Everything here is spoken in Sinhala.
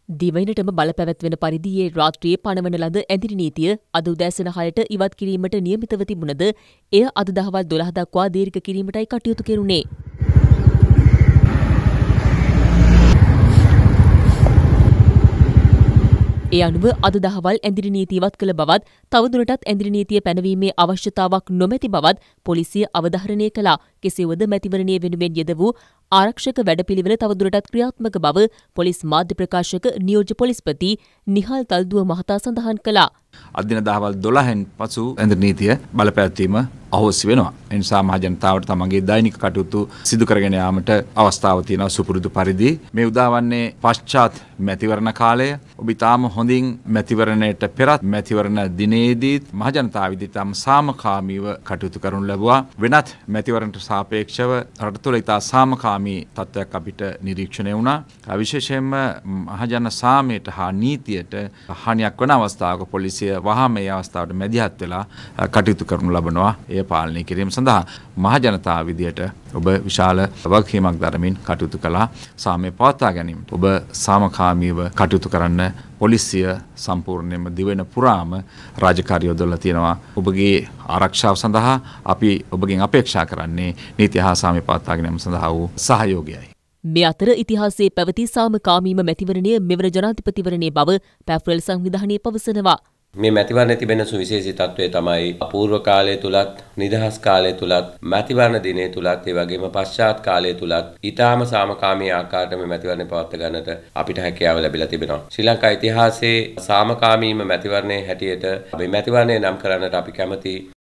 දිවයිනටම බලපැවැත්වෙන පරිදි රාත්‍රියේ පනවන ලද ඇඳිරි නීතිය අද උදෑසන 6ට ඉවත් කිරීමට නියමිතව තිබුණද එය අද දහවල් 12 දක්වා දීර්ඝ කිරීමටයි කටයුතු කෙරුණේ. ඒ අනුව අද දහවල් ඇඳිරි නීතිය ඉවත් කළ බවත් තවදුරටත් ඇඳිරි නීතිය පැනවීමේ අවශ්‍යතාවක් නොමැති බවත් පොලිසිය අවධාරණය කළා. කෙසේවද මැතිවරණයේ වෙනුවෙන් යෙද වූ ආරක්ෂක වැඩපිළිවෙල තවදුරටත් ක්‍රියාත්මක බව පොලිස් මාධ්‍ය ප්‍රකාශක නියෝජ්‍ය පොලිස්පති නිහාල් තල්දුව මහතා සඳහන් කළා. අදින දහවල් 12න් පසු ඇඳිරි නීතිය බලපෑත්වීම අහෝසි වෙනවා. ඒ නිසා මහ ජනතාවට තමන්ගේ දෛනික කටයුතු සිදු කරගෙන යාමට අවස්ථාව තියෙනවා සුපුරුදු පරිදි. මේ උදාවන්නේ පශ්චාත් මැතිවරණ කාලය. ඔබ ඊටාම හොඳින් මැතිවරණයට පෙරත් මැතිවරණ දිනේදීත් මහ ජනතාව විදිහටම සාමකාමීව කටයුතු කරනු ලැබුවා. වෙනත් මැතිවරණට සාපේක්ෂව රට තුළ ඉතා සාමකාමී තත්ත්වයක් අපිට නිරීක්ෂණය වුණා. විශේෂයෙන්ම මහ ජන සාමයට හා නීතියට හානියක් වන අවස්ථාවක පොලිසිය වහාම මේ අවස්ථාවට මැදිහත් වෙලා කටයුතු කරනු ලබනවා. එය පාලනය කිරීම සඳහා මහ ජනතාව විදියට ඔබ විශාල වගකීමක් දරමින් කටයුතු කළා. සාමය පවත්වා ගැනීමට ඔබ සාමකාමීව කටයුතු කරන්න පොලිසිය සම්පූර්ණයෙන්ම දිවෙන පුරාම රාජකාරී යොදවලා තියෙනවා. ඔබගේ ආරක්ෂාව සඳහා අපි ඔබගෙන් අපේක්ෂා කරන්නේ නීතිය හා සාමය පවත්වා ගැනීම සඳහා වූ සහයෝගයයි. මේ අතර ඉතිහාසයේ පැවති සාමකාමීම මැතිවරණය මෙවර ජනාධිපතිවරණයේ බව පැෆ්රල් සංවිධානයේ පවසනවා. මේ මැතිවරණයේ තිබෙන සුවිශේෂී තත්ත්වය තමයි අපූර්ව කාලය තුලත් නිදහස් කාලය තුලත් මැතිවරණ දිනය තුලත් ඒ වගේම පශ්චාත් කාලය තුලත් ඊටාම සාමකාමී ආකාරයට මේ මැතිවරණය පවත්වා ගන්නට අපිට හැකියාව ලැබිලා තිබෙනවා. ශ්‍රී ලංකා ඉතිහාසයේ සාමකාමීම මැතිවරණයේ හැටියට මේ මැතිවරණය නම් කරන්නට අපි කැමැති